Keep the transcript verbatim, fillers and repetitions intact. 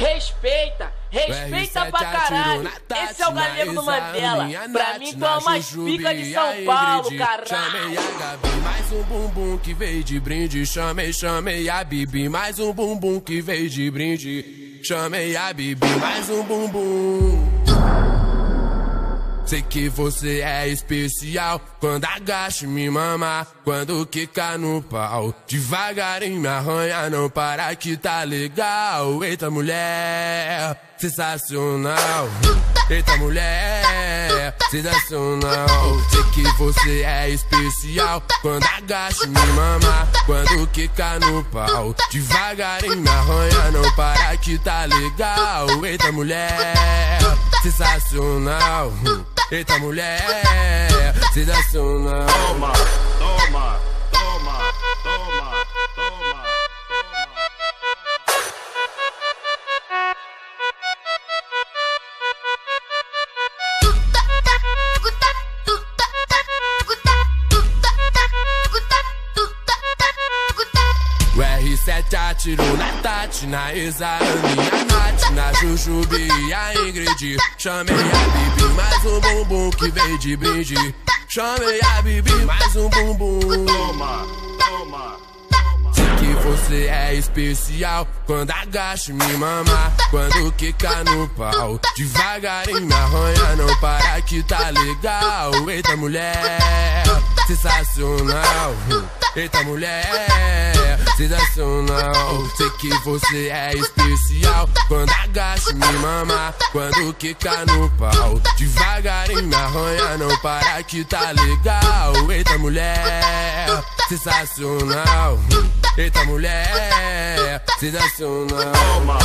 Respeita, respeita pra caralho. Esse é o galego do Mandela. Pra mim tu é uma pica de São Paulo, caralho. Chamei a Gabi, mais um bumbum que veio de brinde. Chamei, chamei a Bibi, mais um bumbum que veio de brinde. Chamei a Bibi, mais um bumbum. Sei que você é especial quando agacha e me mama, quando quica no pau. Devagarinho me arranha, não para que tá legal. Eita mulher, sensacional. Eita mulher, sensacional. Sei que você é especial quando agacha e me mama, quando quica no pau. Devagarinho me arranha, não para que tá legal. Eita mulher, sensacional. Eita mulher, sensacional. Toma, toma, toma, toma, toma. O R sete atirou na Tati, na Exarame, a Nath, na Jujubi e a Ingrid. Chamei a Bibi, mais um bumbum que veio de brinde. Chamei a Bibi, mais um bumbum. Toma, toma. Sei que você é especial quando agacha e me mama, quando quica no pau. Devagarinho me arranha, não para que tá legal. Eita mulher, sensacional. Eita mulher, sensacional. Sei que você é especial quando agacha e me mama, quando quica no pau. Devagarinho me arranha, não para que tá legal. Eita mulher, sensacional. Eita mulher, sensacional. Toma,